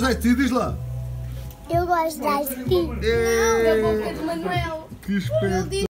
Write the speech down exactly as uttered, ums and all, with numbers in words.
de Ice Tea? Diz lá. Eu gosto de Ice Tea. É... Da boca de Manuel. Que esperto.